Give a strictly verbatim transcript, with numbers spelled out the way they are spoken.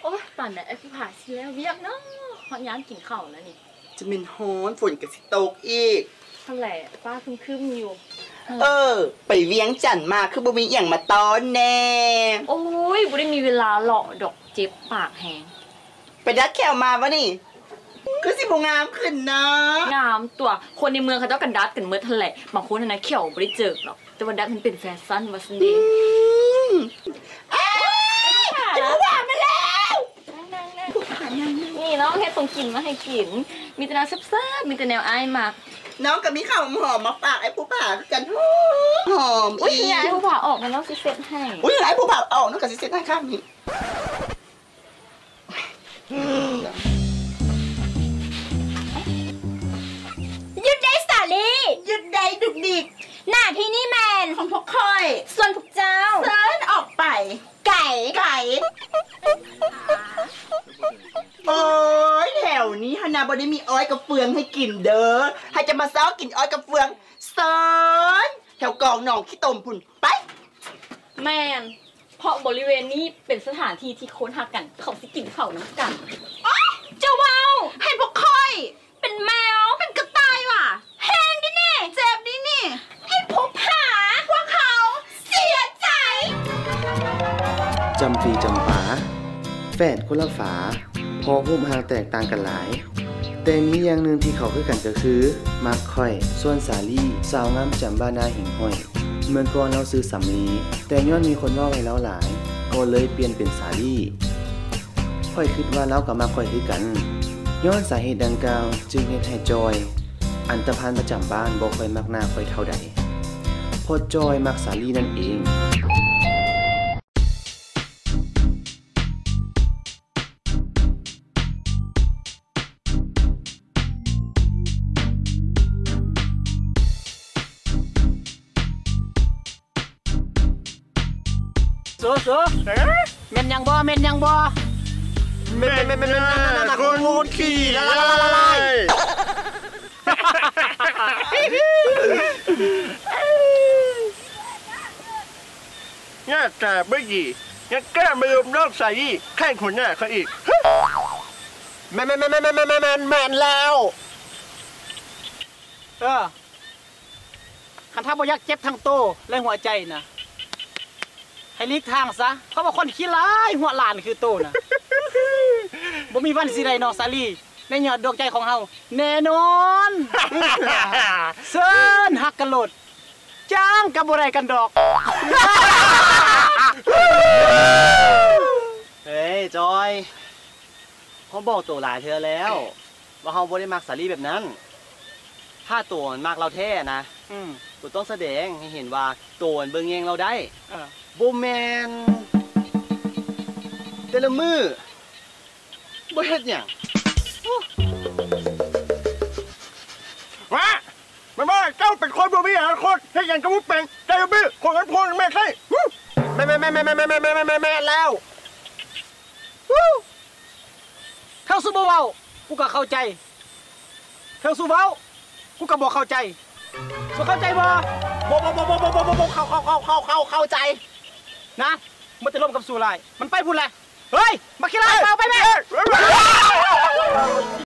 อ้ยป่านไหนไอ้ผู้ผ่าชิแล้วเวียกเนาะหอนย้านกินข้าวแล้วนี่จะเป็นฮ้อนฝนกับสิตกอีกทำไรป้าคึมคึมอยู่เออไปเวียงจันทร์มาคือบ่มีอย่างมาตอนแน่โอ้ยบ่ได้มีเวลาหล่อดอกเจ็บปากแหงไปดัดแขวมาวะนี่คือสิบงามขึ้นนะงามตัวคนในเมืองเขาเจ้ากันดัดกันเมื่อทันแหละบางคนนะเขียวบ่ได้เจอหรอกแต่ว่าดัดมันเป็นแฟชั่นวาสันดีไอ้ผู้ผ่ามาแล้วนี่น้องเฮ็ดตรงกินมาให้กินมีแต่แนวแซ่บๆมีแต่แนวอ้ายมากน้องกับมีข้าวหอมมาฝากไอ้ผู้ผ่ากันหอมอุ้ยอยากให้ผู้ผ่าออกมาน้องซิเซ็ตให้อุ้ยอยากให้ผู้ผ่าออกน้องกับซิเซ็ตให้ข้างนี้หยุดได้สาลีหยุดได้ดุกดิกหน้าที่นี่แมนของพวกคอยส่วนพวกเจ้าเซิร์นออกไปไก่ไก่โอ้ยแถวนี้ฮานาบได้มีอ้อยกับเฟืองให้กินเด้อให้จะมาเซ้ากินอ้อยกับเฟืองเซิร์นแถวกองหนองขี้ตมพุ่นไปแมนเพราะบริเวณนี้เป็นสถานที่ที่ค้นหากันเขาสิกินเขาน้ำกันเจ้าว้าวให้พวกคอยเป็นแมวเป็นกระต่ายว่ะแห้งดินี่เจ็บดินี่ให้พบหาพวกเขาเสียใจจำปีจำป๋าแฝดคนละฝาพอหุ้มหางแตกต่างกันหลายแต่มีอย่างหนึ่งที่เขาคือกันก็คือมักค่อยส่วนสาลี่สาวงามจำบ้านนาหิ่งห้อยเมื่อก่อนเราซื้อสำลีแต่ย้อนมีคนว่าไว้แล้วหลายก็เลยเปลี่ยนเป็นสาลี่ค่อยคิดว่าเรากับมักค่อยคือกันย้อนสาเหตุดังกล่าวจึงเฮ็ดให้จอยอันตภัณฑ์ประจำบ้านบ่ค่อยมักหน้าค่อยเท่าใดพอจอยมักสาลี่นั่นเองสู้สู้เมนยังบ่เมนยังบ่เมนเมนเมนคนงูขี่ละละละละละเนี่ยแต่ไม่ดียังแก้ไม่ยอมเลิกใส่ยี่แข่งคนหน้าเขาอีกแมนแมนแมนแมนแมนแมนแมนแล้วเออคันถ้าบ่อยากเจ็บทั้งโตและหัวใจนะให้ลีกทางซะเขาบอกคนขี้ร้ายหัวหลานคือโตนะบ่มีวันสิได้น้องสาลีในยอดดวงใจของเฮาแน่นอนเซินฮักกันโลดจ้างกับบ่ได้กันดอกเฮ้ยจอยเขาบอกตัวหลายเธอแล้วว่าเขาบ่ได้มักสาลีแบบนั้นถ้าตัวมันมักเราแท้นะตัวต้องแสดงให้เห็นว่าตัวเบิ่งแยงเราได้บ่แมนแต่ละมือบ่เฮ็ดหยังวะแม่บ่เจ้าเป็นคนบ่มีอนาคตเฮ็ดหยังก็บ่เป็นใจบ่คนกันพงแม่ใช่แม่แม่แม่แม่แม่แม่แม่แม่แม่แม่แล้วเท่าสู้บ่เว้ากูก็เข้าใจเท่าสู้เว้ากูก็บ่เข้าใจสู้เข้าใจบ่บ่บ่บ่บ่บ่บ่บ่เข้าเข้าเข้าเข้าเข้าเข้าใจนะมันจะล้มกับสู่ลายมันไปพูดแหละเฮ้ยมาขี้ลายเปล่าไปแม่